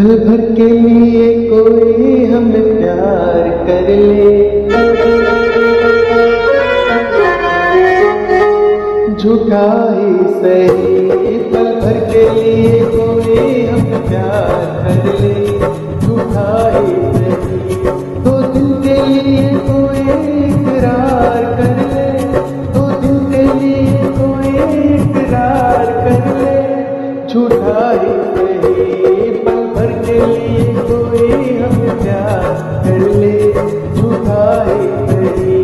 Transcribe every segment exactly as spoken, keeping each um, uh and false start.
पल भर के लिए कोई हमें प्यार कर ले, झूठा ही सही। पल भर के लिए कोई हमें प्यार कर ले, झूठा ही सही। दो दिन के लिए कोई इकरार कर ले, दो दिन के लिए कोई इकरार कर ले, झूठा ही सही। पल भर के लिए कोई हमें प्यार कर ले, झूठा ही सही।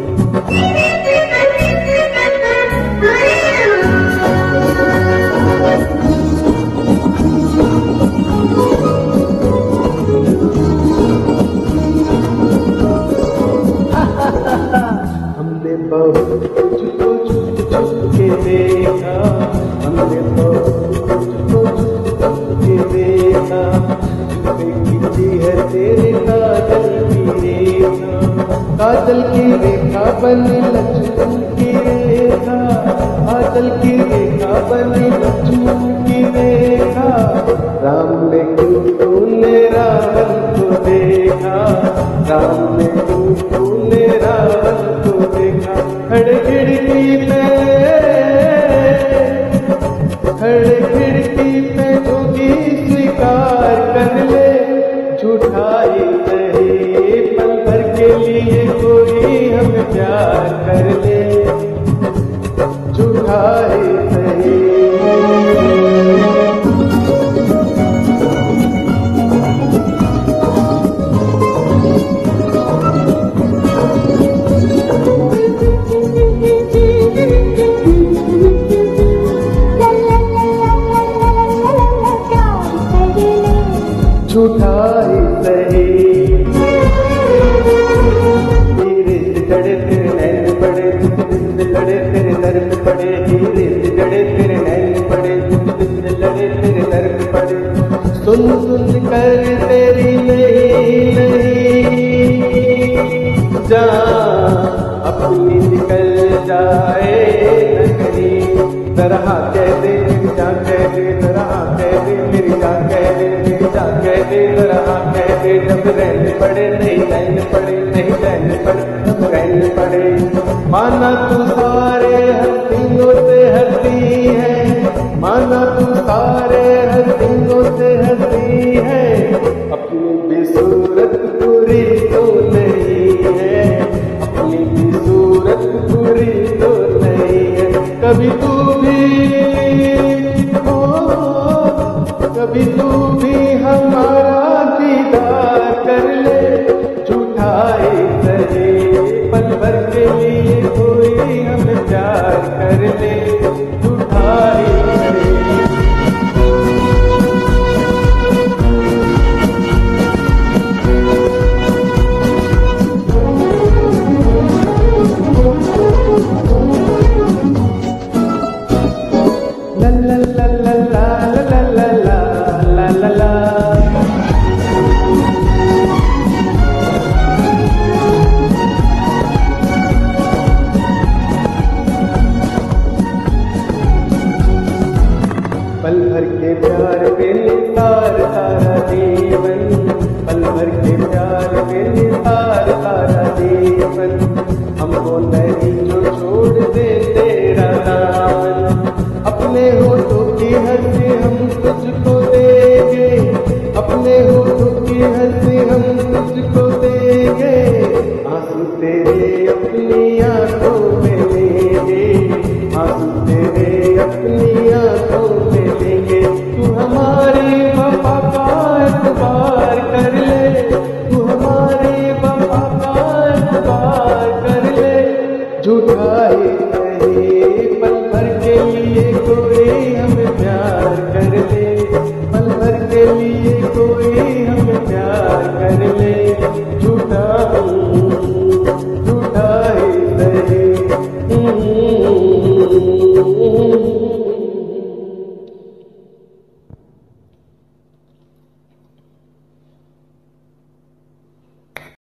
हमने बहुत कुछ को छुप छुप के देखा, हमने बहुत कुछ को छुप छुप के देखा। छुपे खींची है तेरे काजल की रेखा, काजल की रेखा बनी लक्ष्मण की रेखा, काजल की रेखा बनी लक्ष्मण की रेखा। राम ने क्यों तूने रावण को देखा, राम ने क्यों तूने रावण को देखा। खड़े खिड़की पे, खड़े खिड़की पे जोगी स्वीकार कर ले, झूठा ही सही। पल भर के लिए कोई हमें प्यार कर ले, झूठा ही सही। झूठा ही सही। धीरे से गड़े तेरे नैन पड़े, दिन से लड़े तेरे दर्द पड़े। धीरे से गड़े तेरे नैन पड़े, दिन से लड़े तेरे दर्द पड़े। सुन सुन कर तेरी नहीं नहीं जा, अपनी निकल जाए नगरी। तरह कह दे मेरी जान कह दे, तरह कह दे मेरी जान कह दे, मेरी जान कह दे तरह कह दे। जब रैन पड़े नहीं रैन पड़े, नहीं रैन पड़े जब रैन पड़े। माना तू सारे हसीनों से हंसी है, माना तू सारे हसीनों से हंसी है। अपनी भी सूरत पूरी तो नहीं है, अपनी भी सूरत पूरी तो नहीं है। कभी तू भी हो, कभी तू भी हमारा दीदार कर ले, झूठा ही सही। पल भर के लिए कोई हमें प्यार कर ले, झूठा ही सही। ला ला ला ला ला ला ला ला ला। पल भर के प्यार में निसार सारा जीवन, पल भर के प्यार में निसार सारा जीवन। हमको नहीं जो छोड़ दे तेरा दामन, अपने होठों की हंसी हम तुझको देंगे, अपने होठों की हंसी हम तुझको देंगे। आंसू तेरे अपनी आंखों में लेंगे, आंसू तेरे अपनी आंखों में लेंगे। तू हमारी वफा का एतबार कर ले, तू हमारी वफा का एतबार कर ले, झूठा ही सही। पल भर के लिए कोई हमें प्यार कर ले,